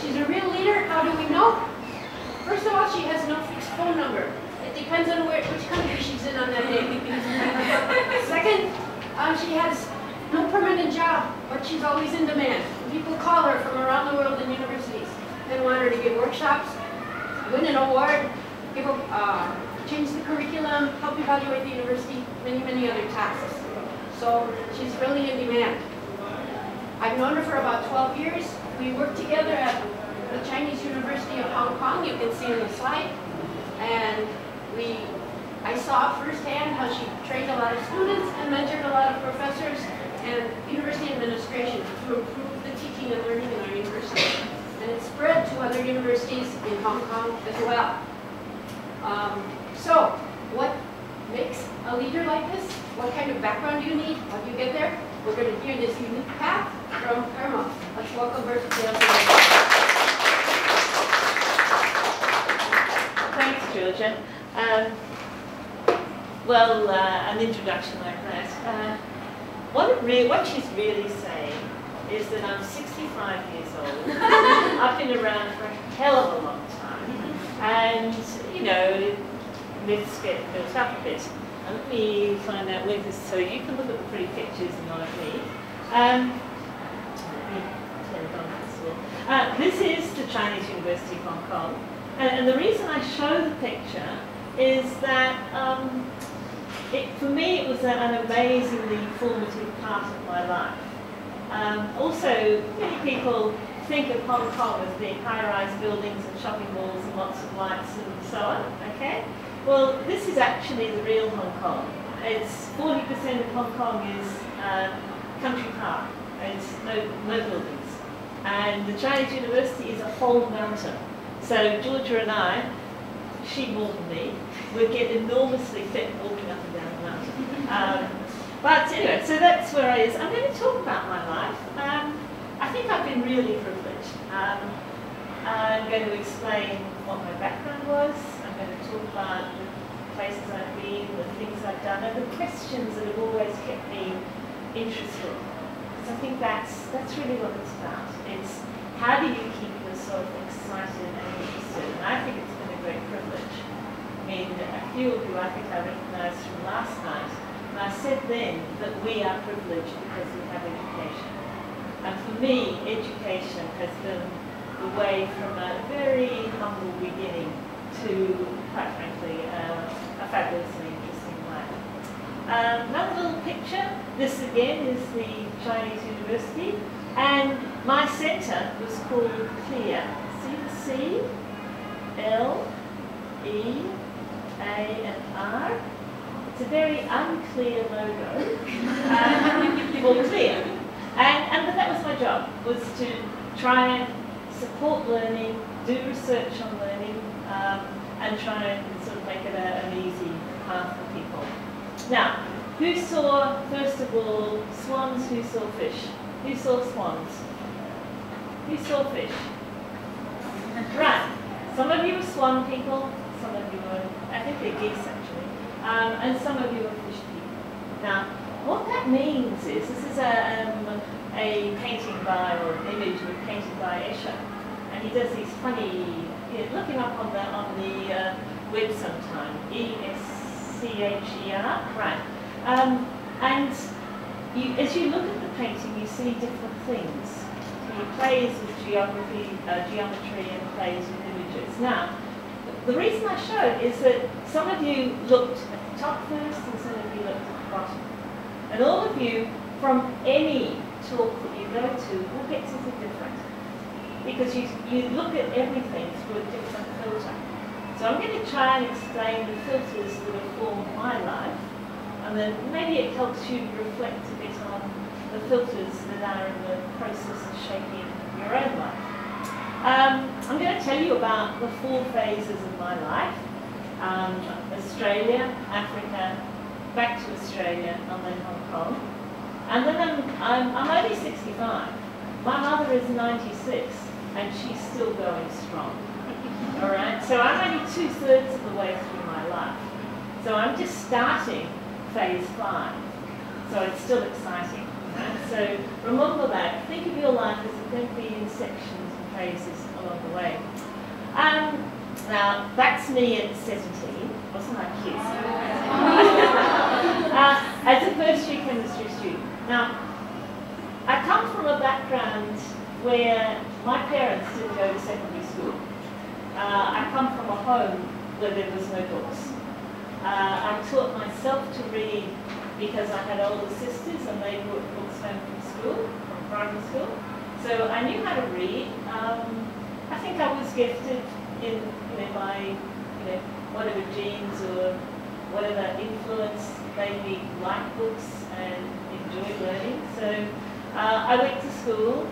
She's a real leader. How do we know? First of all, she has no fixed phone number. It depends on which country she's in on that day. Second, she has no permanent job, but she's always in demand. People call her from around the world in universities and want her to give workshops, win an award, change the curriculum, help evaluate the university, many other tasks. So she's really in demand. I've known her for about 12 years. We work together at the Chinese University of Hong Kong, you can see on the slide. And I saw firsthand how she trained a lot of students and mentored a lot of professors and university administration to improve the teaching and learning in our university. And it spread to other universities in Hong Kong as well. So, what makes a leader like this? What kind of background do you need? How do you get there? We're going to hear this unique path from Irma. Let's welcome her to the Thanks, Georgia. An introduction like that. What she's really saying is that I'm 65 years old. I've been around for a hell of a long time. And, you know, myths get built up a bit. And let me find out where this, so you can look at the pretty pictures and not at me. Let me turn it on first of all. This is the Chinese University of Hong Kong. And the reason I show the picture is that for me it was an amazingly formative part of my life. Also, many people think of Hong Kong as being high-rise buildings and shopping malls and lots of lights and so on, okay? Well, this is actually the real Hong Kong. It's 40% of Hong Kong is country park. It's no buildings. And the Chinese University is a whole mountain. So Georgia and I, she more than me, would get enormously fit walking up and down the mountain. But anyway, so that's where I is. I'm going to talk about my life. I think I've been really privileged. I'm going to explain what my background was. I'm going to talk about the places I've been, the things I've done, and the questions that have always kept me interested. So I think that's really what it's about. It's how do you keep yourself excited and interested? And I think it's been a great privilege. I mean, a few of you I think I recognised from last night, and I said then that we are privileged because we have education. And for me, education has been the way from a very humble beginning to, quite frankly, a fabulously interesting life. Another little picture. This again is the Chinese University, and my centre was called CLEAR. See the C, L, E, A, and R. It's a very unclear logo for CLEAR, and that was my job, was to try and support learning, do research on learning, and try and sort of make it an easy path for people. Now, who saw, first of all, swans? Who saw fish? Who saw swans? Who saw fish? Right. Some of you are swan people, some of you are, I think they're geese actually, and some of you are fish people. Now, what that means is, this is a painting by, or an image of a painting by Escher, and he does these funny, look him up on the web sometime, E-S-C-H-E-R, right. And as you look at the painting, you see different things. He plays with geometry and plays with images. Now, the reason I show it is that some of you looked at the top first and some of you looked at the bottom. And all of you, from any talk that you go to, will get something different. Because you look at everything through a different filter. So I'm going to try and explain the filters that have formed my life, and then maybe it helps you reflect a bit on the filters that are in the process of shaping your own life. I'm going to tell you about the 4 phases of my life. Australia, Africa, back to Australia, and then Hong Kong. And then I'm only 65. My mother is 96, and she's still going strong. All right, so I'm only 2/3 of the way through my life. So I'm just starting phase 5. So it's still exciting. Right? So remember that. Think of your life as going to be in sections and phases along the way. Now, that's me at 17. Wasn't I cute? As a first-year chemistry student. Now, I come from a background where my parents didn't go to secondary school. I come from a home where there was no books. I taught myself to read because I had older sisters and they brought books home from school, from primary school. So I knew how to read. I think I was gifted in my whatever genes or whatever influence made me like books and enjoy learning. So I went to school.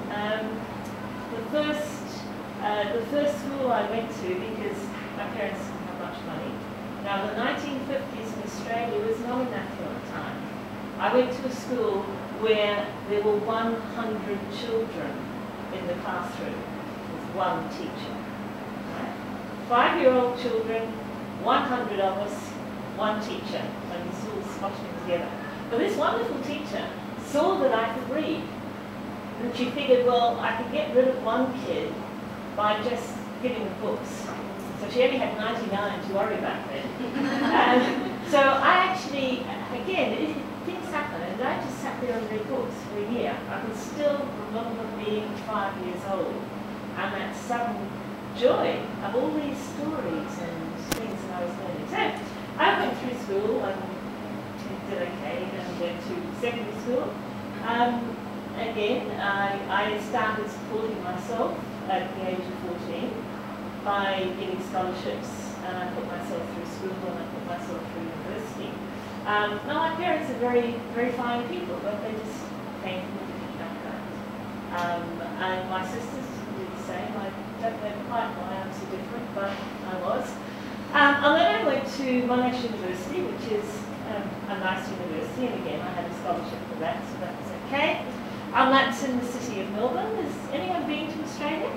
The first school I went to, because my parents didn't have much money. Now, the 1950s in Australia was not an affluent time. I went to a school where there were 100 children in the classroom with one teacher. Right? 5-year-old children, 100 of us, one teacher, and we all squashing together. But this wonderful teacher saw that I could read. And she figured, well, I could get rid of one kid by just giving them books. So she only had 99 to worry about then. So I actually, again, things happen, and I just sat there and read books for a year. I can still remember being 5 years old, and that sudden joy of all these stories and things that I was learning. So I went through school and did okay, and went to secondary school. Again, I started supporting myself at the age of 14 by getting scholarships, and I put myself through school and I put myself through university. Now my parents are very, very fine people, but they just came from a different background. And my sisters did the same. I don't know quite why I'm so different, but I was. And then I went to Monash University, which is a nice university, and again I had a scholarship for that, so that was okay. That's in the city of Melbourne. Has anyone been to Australia?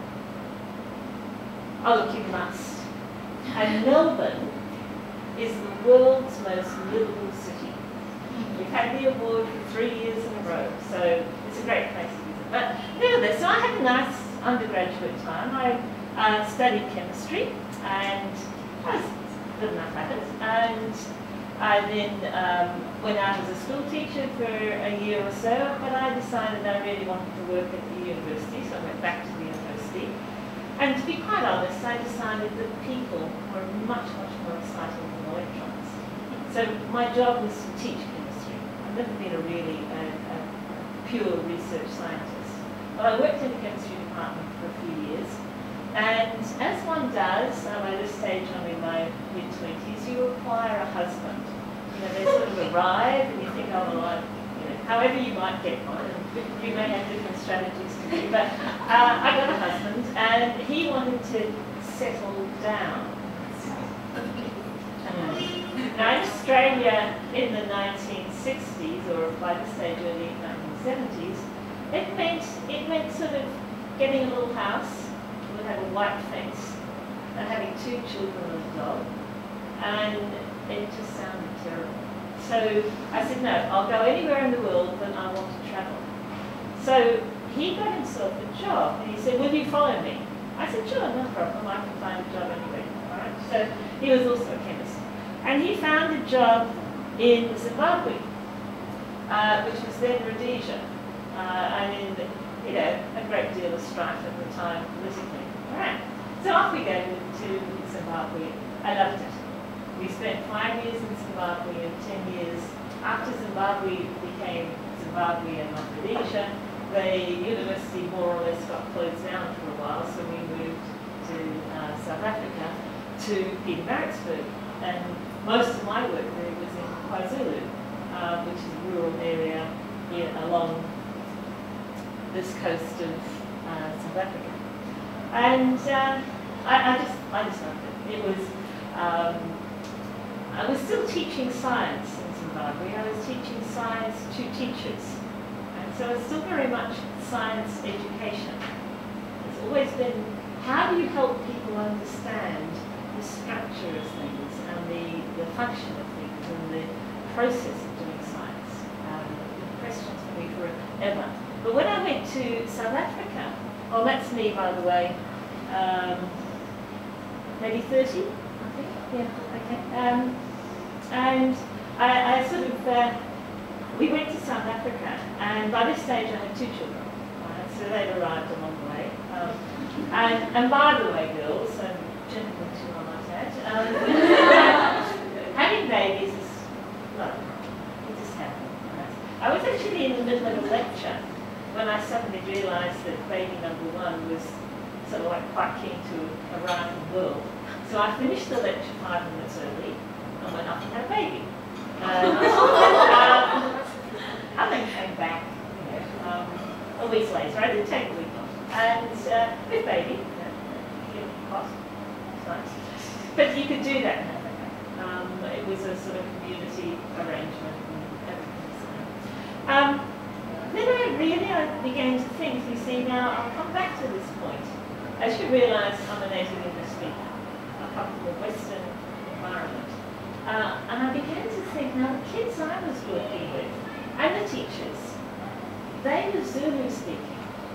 Oh, look, you must. And Melbourne is the world's most livable city. We've had the award for 3 years in a row, so it's a great place to visit. But nevertheless, so I had a nice undergraduate time. I studied chemistry, and I was good enough at it. And I then went out as a school teacher for a year or so, but I decided I really wanted to work at the university, so I went back to the university. And to be quite honest, I decided that people were much, much more exciting than electrons. So my job was to teach chemistry. I've never been a really pure research scientist. But I worked in the chemistry department for a few years. And as one does, at this stage I'm in my mid-20s, you acquire a husband. They sort of arrive and you think, oh, well, however you might get one, and you may have different strategies to do, but I got a husband and he wanted to settle down. Now in Australia in the 1960s, or by this stage early 1970s, it meant sort of getting a little house, would have a white fence, and having 2 children and a dog, and it just sounded terrible. So I said, no, I'll go anywhere in the world, but I want to travel. So he got himself a job, and he said, will you follow me? I said, sure, no problem, I can find a job anyway. All right? So he was also a chemist. And he found a job in Zimbabwe, which was then Rhodesia. A great deal of strife at the time politically. All right. So off we go to Zimbabwe. I loved it. We spent 5 years in Zimbabwe and 10 years after Zimbabwe became Zimbabwe and not Rhodesia. The university more or less got closed down for a while, so we moved to South Africa, to Pietermaritzburg. And most of my work there was in KwaZulu, which is a rural area along this coast of South Africa. And I just loved it. It was, I was still teaching science in Zimbabwe. I was teaching science to teachers. And so it's still very much science education. It's always been, how do you help people understand the structure of things and the function of things and the process of doing science? The questions for me forever. But when I went to South Africa, well, that's me, by the way, maybe 30, I think, yeah, okay. And I sort of, we went to South Africa, and by this stage I had 2 children, right? So they'd arrived along the way. And by the way, girls, and gentlemen too, I might add, having babies is, no, it just happened. Right? I was actually in the middle of a lecture when I suddenly realised that baby number 1 was sort of like quite keen to arrive in the world. So I finished the lecture 5 minutes early and went off and had a baby. I then came back, you know, a week later. I did take a week off. And with baby, cost, it's nice. But you could do that in Africa. It was a sort of community arrangement and everything. Then I began to think, you see, now I'll come back to this point. As you realise, I'm a native English speaker. I come from a Western environment. And I began to think, now the kids I was working with, and the teachers, they were Zulu speaking.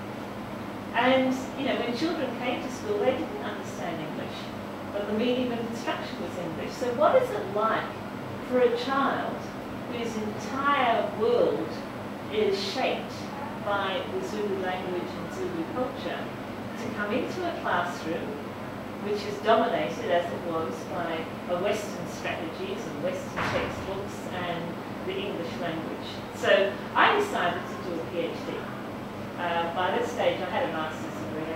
And, you know, when children came to school, they didn't understand English, but the medium of instruction was English. So what is it like for a child whose entire world is shaped by the Zulu language and Zulu culture to come into a classroom which is dominated, as it was, by Western strategies and Western textbooks and the English language? So I decided to do a PhD. By this stage, I had a master's degree,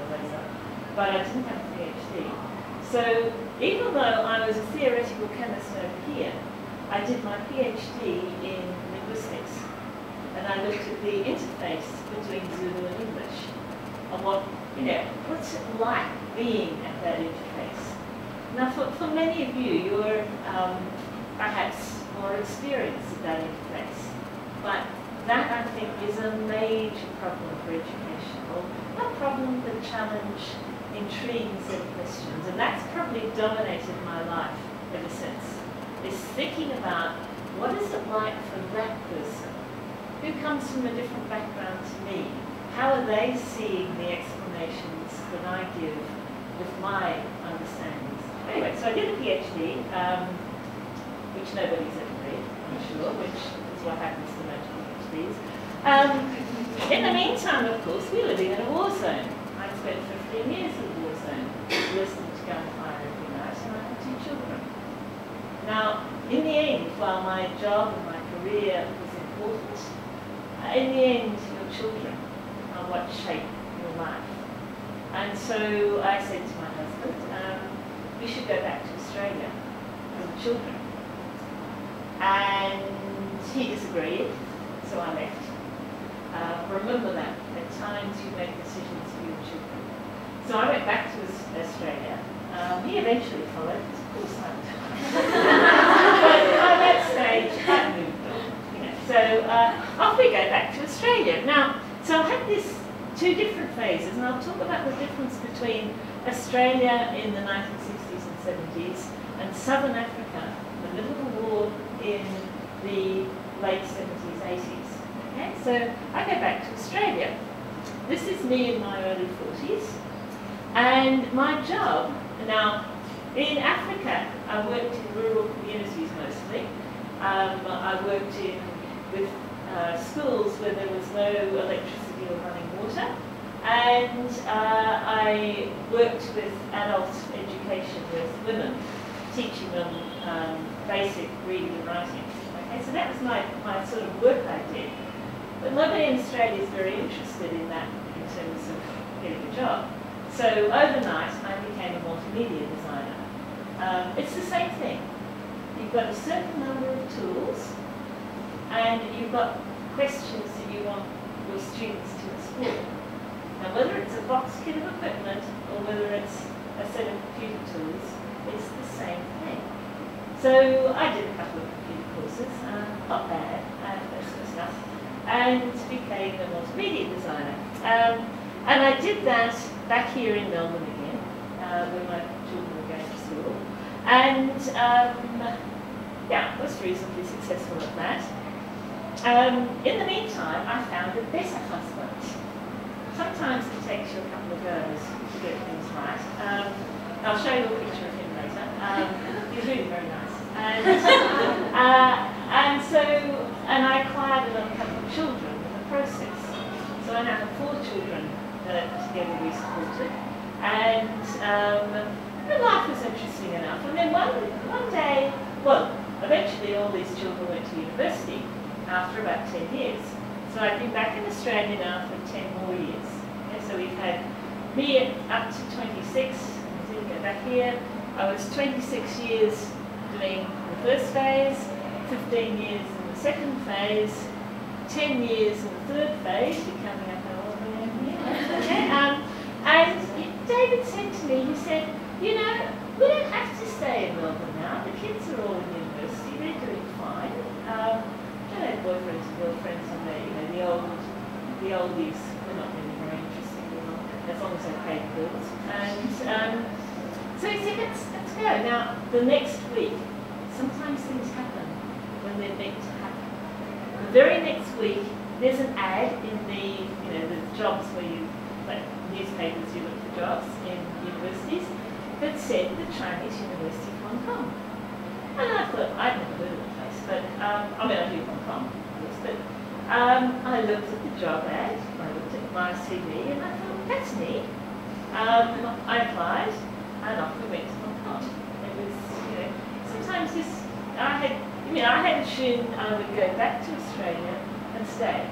but I didn't have a PhD. So even though I was a theoretical chemist over here, I did my PhD in linguistics. And I looked at the interface between Zulu and English, and what's it like being at that interface? Now, for many of you, you're perhaps more experienced at that interface, but that, I think, is a major problem for education, or a problem that challenge, intrigues, and questions, and that's probably dominated my life ever since, is thinking about what is it like for that person who comes from a different background to me. How are they seeing the explanations that I give with my understandings? Anyway, so I did a PhD, which nobody's ever read, I'm sure, which is what happens to most PhDs. In the meantime, of course, we're living in a war zone. I spent 15 years in a war zone, listening to gunfire every night, and I had 2 children. Now, in the end, while my job and my career was important, in the end, your children are what shape your life. And so I said to my husband, we should go back to Australia with the children. And he disagreed, so I left. Remember that, at times you make decisions for your children. So I went back to Australia. He eventually followed, of course I would. But by that stage, I moved on. So off we go back to Australia. Now, so I had these 2 different phases, and I'll talk about the difference between Australia in the 1960s and 70s and Southern Africa, the middle of the war in the late 70s, 80s. Okay, so I go back to Australia. This is me in my early 40s, and my job, now in Africa, I worked in rural communities mostly. I worked with schools where there was no electricity or running water, and I worked with adult education with women, teaching them basic reading and writing. Okay, so that was my sort of work I did. But nobody in Australia is very interested in that in terms of getting a job. So overnight, I became a multimedia designer. It's the same thing. You've got a certain number of tools, and you've got questions that you want your students to explore. Now, whether it's a box kit of equipment or whether it's a set of computer tools, it's the same thing. So I did a couple of computer courses, not bad, that sort of stuff, and became a multimedia designer. And I did that back here in Melbourne again, where my children were going to school. And yeah, was reasonably successful at that. In the meantime, I found a better husband. Sometimes it takes you a couple of goes to get things right. I'll show you a picture of him later. He's really very nice. And I acquired another couple of children in the process. So I now have 4 children that together we supported. And life was interesting enough. And then one day, well, eventually all these children went to university after about 10 years. So I've been back in Australia now for 10 more years. And so we've had me up to 26, I didn't go back here. I was 26 years doing the first phase, 15 years in the second phase, 10 years in the third phase. You're coming up all the way here. And David said to me, he said, you know, we don't have to stay in Melbourne now. The kids are all in university, they're doing fine. Don't have boyfriends and girlfriends and the oldies, they're not really very interesting, as long as they pay the bills. And so he said, let's go. Now, the next week, sometimes things happen when they're meant to happen. The very next week, there's an ad in the jobs where you, like newspapers, you look for jobs in universities, that said the Chinese University of Hong Kong. And I thought, I'd never heard of the place, but, I knew Hong Kong, of course, but I looked at the job ad, I looked at my CV, and I thought, that's neat. I applied, and off we went to Hong Kong. It was, sometimes I had assumed I would go back to Australia and stay.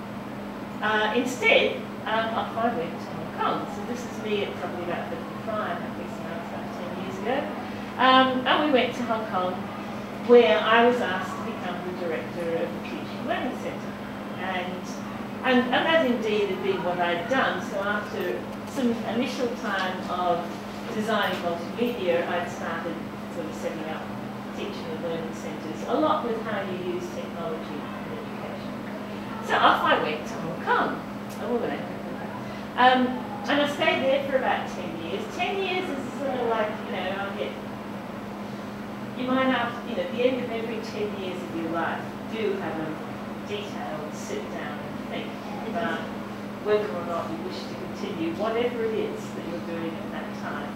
Instead, off I went to Hong Kong. So this is me at probably about 55, I guess now it's about 10 years ago. And we went to Hong Kong, where I was asked to become the director of the Teaching Learning Centre. And that indeed had been what I'd done. So after some initial time of designing multimedia, I'd started sort of setting up teaching and learning centres, a lot with how you use technology in education. So off I went to Hong Kong. And I stayed there for about 10 years. 10 years is sort of like, you might have, at the end of every 10 years of your life, do have a detailed sit down and think about whether or not you wish to continue whatever it is that you're doing at that time.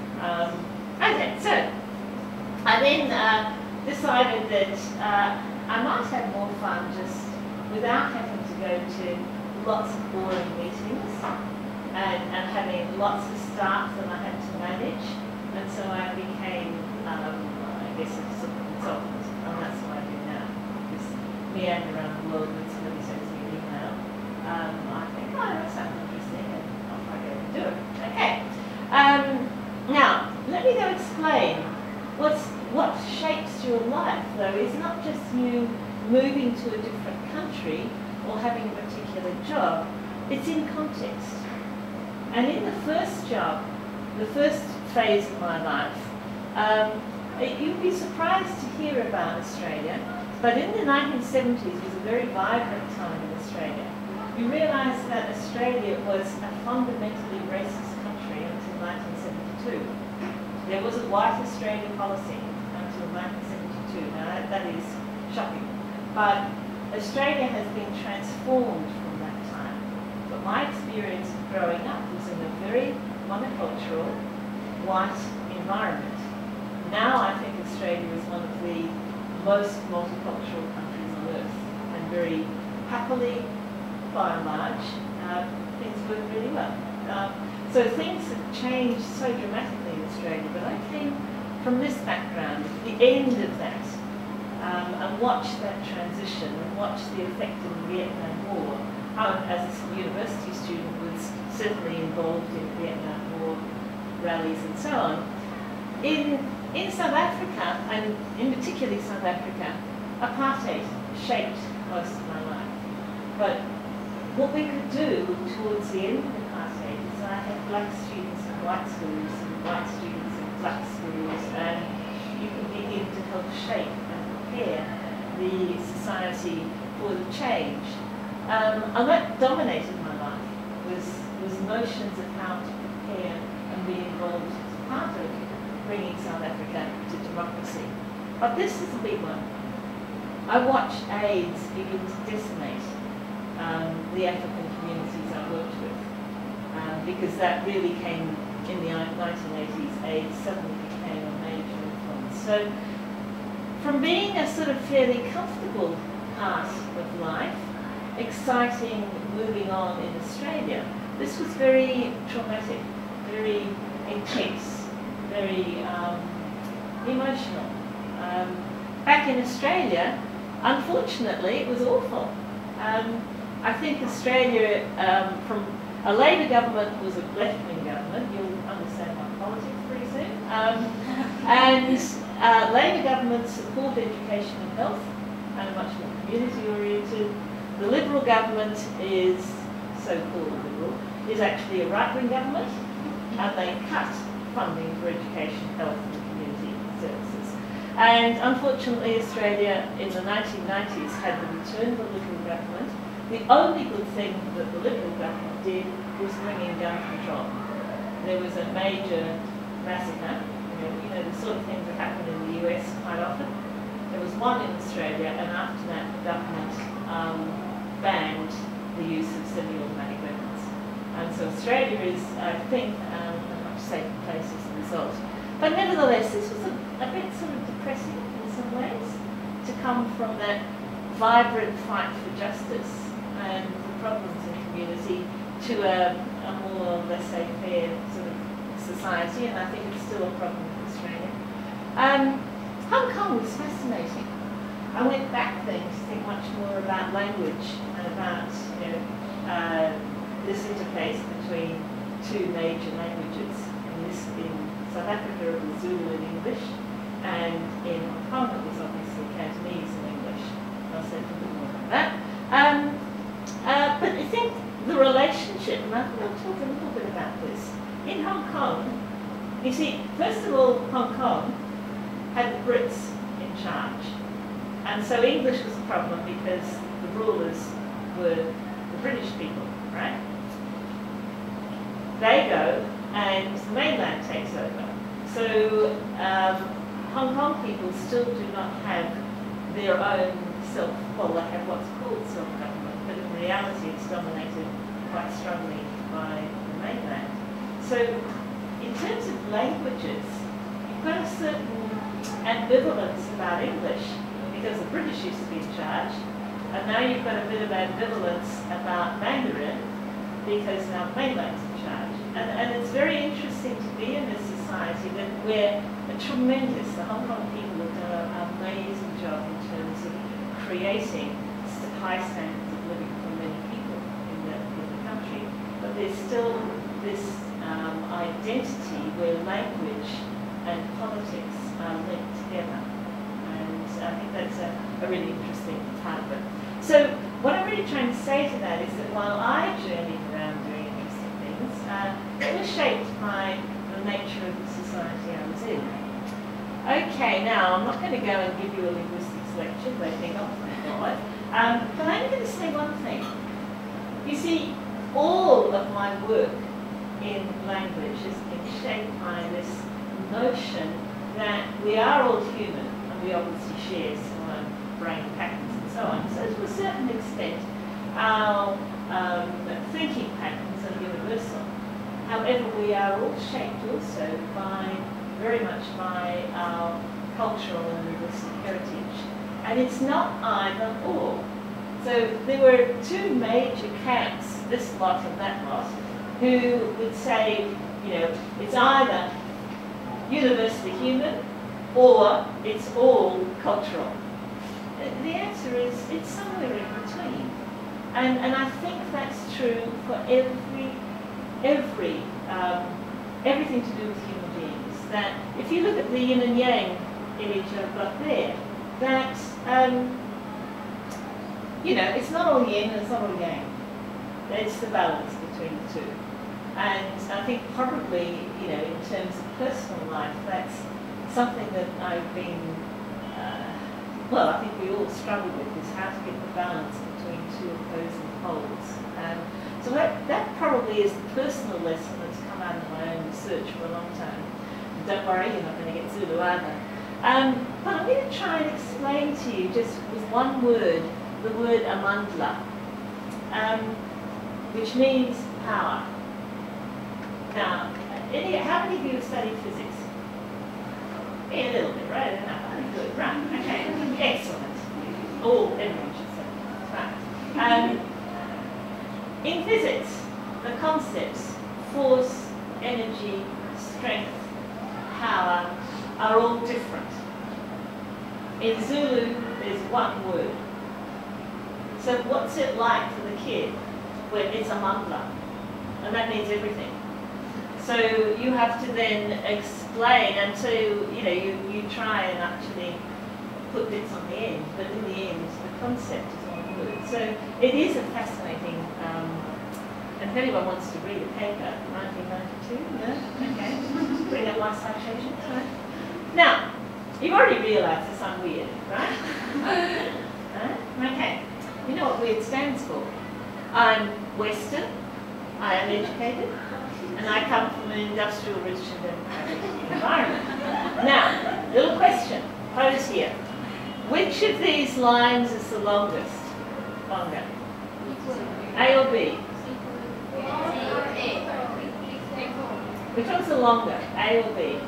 Okay, so I then decided that I might have more fun just without having to go to lots of boring meetings and having lots of staff that I had to manage. And so I became, I guess, a sort of consultant, and that's what I do now. Just meander around the world when somebody sends me an email. I think, oh, that sounds interesting, and off I go and do it. Okay. Now, let me go explain what shapes your life, though, is not just you moving to a different country or having a particular job, it's in context. And in the first job, the first phase of my life, you'd be surprised to hear about Australia, but in the 1970s was a very vibrant time in Australia. You realise that Australia was a fundamentally racist country until 1972. There was a white Australia policy until 1972. Now that is shocking. But Australia has been transformed from that time. But my experience of growing up was in a very monocultural, white environment. Now I think Australia is one of the most multicultural countries on earth, and very happily, by and large, things work really well. So things have changed so dramatically in Australia, but I came from this background, the end of that, and watched that transition and watched the effect of the Vietnam War. As a university student, was certainly involved in Vietnam War rallies and so on. In South Africa, and in particularly South Africa, apartheid shaped most of my life. But what we could do towards the end of apartheid is I had black students in white schools and white students in black schools, and you can begin to help shape and prepare the society for the change. And that dominated my life, was notions of how to prepare and be involved as part of bringing South Africa to democracy. But this is a big one. I watched AIDS begin to decimate the African communities I worked with, because that really came in the 1980s. AIDS suddenly became a major influence. So from being a sort of fairly comfortable part of life, exciting, moving on in Australia, this was very traumatic, very intense, very emotional. Back in Australia, unfortunately, it was awful. I think Australia, from a Labor government, was a left-wing government. You'll understand my politics pretty soon. And Labor government support education and health, and much more community-oriented. The Liberal government is, so-called Liberal, is actually a right-wing government, and they cut funding for education, health and community services. And unfortunately Australia in the 1990s had the return of the Liberal government. The only good thing that the Liberal government did was bring in gun control. There was a major massacre, you know, the sort of things that happen in the US quite often. There was one in Australia, and after that the government banned the use of semi-automatic weapons. And so Australia is, I think, a much safer place as a result. But nevertheless, this was a bit sort of depressing in some ways, to come from that vibrant fight for justice and the problems in the community to a more laissez-faire sort of society, and I think it's still a problem in Australia. Hong Kong was fascinating. I went back then to think much more about language and about, you know, this interface between two major languages. In South Africa it was Zulu and English, and in Hong Kong it was obviously Cantonese and English. I'll say a little more about that. But I think the relationship, and I will talk a little bit about this, in Hong Kong, you see, first of all, Hong Kong had the Brits in charge. And so English was a problem because the rulers were the British people, right? They go and the mainland takes over. So Hong Kong people still do not have their own well, they have what's called self-government, but in reality it's dominated quite strongly by the mainland. So in terms of languages, you've got a certain ambivalence about English, because the British used to be in charge, and now you've got a bit of ambivalence about Mandarin, because now mainland's in charge. And it's very interesting to be in this society that where the Hong Kong people have done an amazing job in terms of creating high standards of living for many people in the country. But there's still this identity where language and politics are linked together. And I think that's a really interesting part of it. So what I'm really trying to say to that is that while I journeyed around doing interesting things, it was shaped by the nature of the society I was in. Okay, now I'm not going to go and give you a linguistics lecture, they think, oh my God, but I'm going to say one thing. You see, all of my work in language has been shaped by this notion that we are all human, and we obviously share similar brain patterns and so on. So to a certain extent, our thinking patterns are universal. However, we are all shaped also very much by our cultural and linguistic heritage. And it's not either or. So there were two major camps, this lot and that lot, who would say, you know, it's either universally human or it's all cultural. The answer is it's somewhere in between. And I think that's true for everything to do with human beings. That if you look at the yin and yang image I've got there, that you know, it's not all yin and it's not all yang. It's the balance between the two. And I think probably, you know, in terms of personal life, that's something that I've been, well, I think we all struggle with, is how to get the balance between two opposing poles. So that probably is the personal lesson that's come out of my own research for a long time. Don't worry, you're not going to get Zulu either. But I'm going to try and explain to you just with one word, the word amandla, which means power. Now, how many of you have studied physics? Yeah, a little bit, right? Enough. Good, right? Okay, excellent. Oh, everyone should say. Right. In physics, the concepts force, energy, strength, power are all different. In Zulu, there's one word. So what's it like for the kid when it's amandla? And that means everything. So you have to then explain until, you try and actually put bits on the end, but in the end, the concept is one word. So it is a fascinating, and if anyone wants to read a paper, 1992, yeah, okay, bring up my citations, right? Now, you've already realised this I'm weird, right? Okay, you know what weird stands for? I'm Western, I am educated, and I come from an industrial, rich and democratic environment. Now, little question posed here. Which of these lines is the longest? Longer? A or B? Which one's the longer? A or B?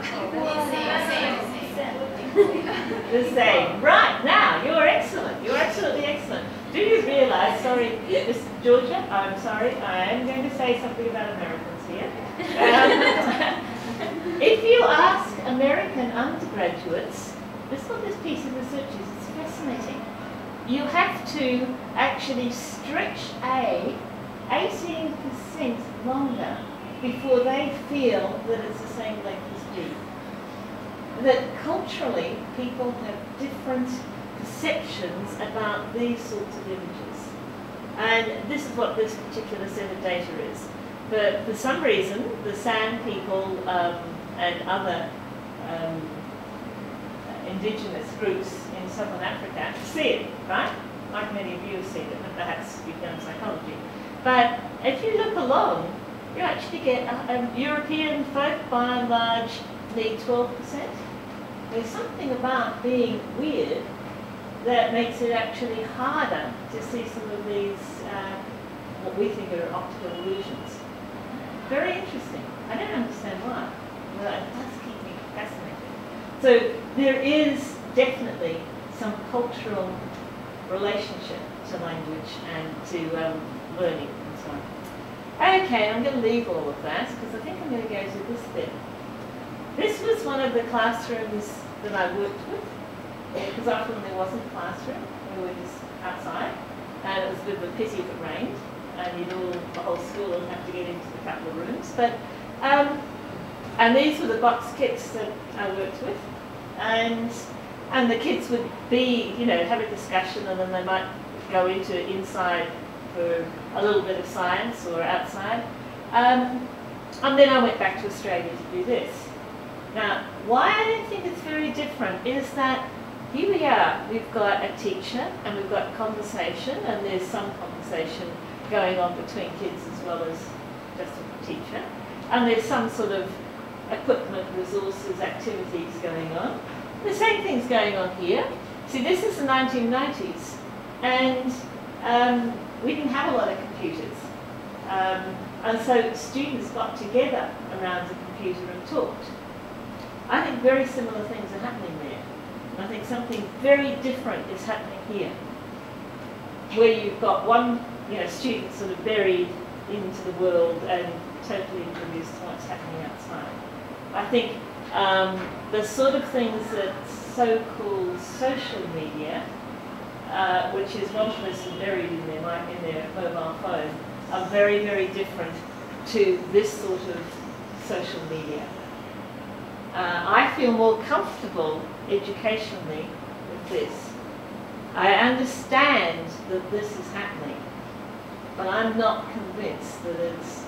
The same. Right, now, you're excellent. You're absolutely excellent. Do you realise, sorry, Miss Georgia, I'm sorry, I am going to say something about Americans here. If you ask American undergraduates, this is what this piece of research is, it's fascinating. You have to actually stretch A 18% longer before they feel that it's the same length as B. That culturally, people have different perceptions about these sorts of images. And this is what this particular set of data is. But for some reason, the San people and other indigenous groups in southern Africa see it, right? Like many of you have seen it, and perhaps you've done psychology. But if you look along, you actually get European folk, by and large, need 12%. There's something about being weird that makes it actually harder to see some of these, what we think are optical illusions. Very interesting. I don't understand why, but it does keep me fascinated. So there is definitely some cultural relationship to language and to learning and so on. Okay, I'm going to leave all of that because I think I'm going to go to this bit. This was one of the classrooms that I worked with, because often there wasn't a classroom, we were just outside, and it was a bit of a pity if it rained, and the whole school would have to get into the couple of rooms. But and these were the box kits that I worked with, and the kids would be, have a discussion, and then they might go inside for a little bit of science or outside, and then I went back to Australia to do this. Now, why I don't think it's very different is that here we are, we've got a teacher and we've got conversation, and there's some conversation going on between kids as well as just a teacher, and there's some sort of equipment, resources, activities going on. The same thing's going on here. See, this is the 1990s, and we didn't have a lot of computers, and so students got together around the computer and talked. I think very similar things are happening there. I think something very different is happening here, where you've got one student sort of buried into the world and totally oblivious to what's happening outside. I think the sort of things that so-called social media, which is one person buried in their mobile phone, are very, very different to this sort of social media. I feel more comfortable educationally with this. I understand that this is happening, but I'm not convinced that it's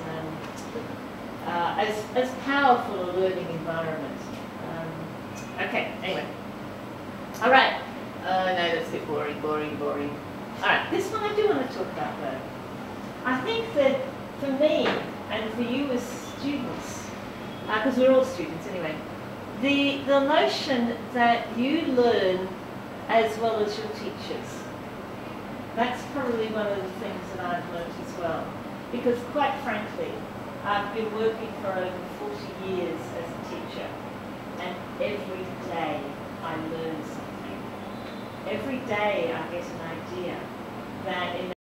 as powerful a learning environment. Okay, anyway. All right. No, that's a bit boring. All right, this one I do want to talk about though. I think that for me and for you as students, because we're all students anyway, the notion that you learn as well as your teachers. That's probably one of the things that I've learned as well. Because quite frankly, I've been working for over 40 years as a teacher, and every day I learn something. Every day I get an idea that in